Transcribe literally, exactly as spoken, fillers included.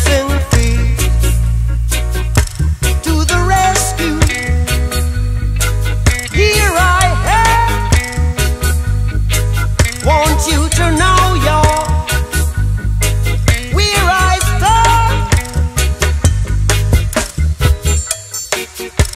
dancing feet to the rescue. Here I am, want you to know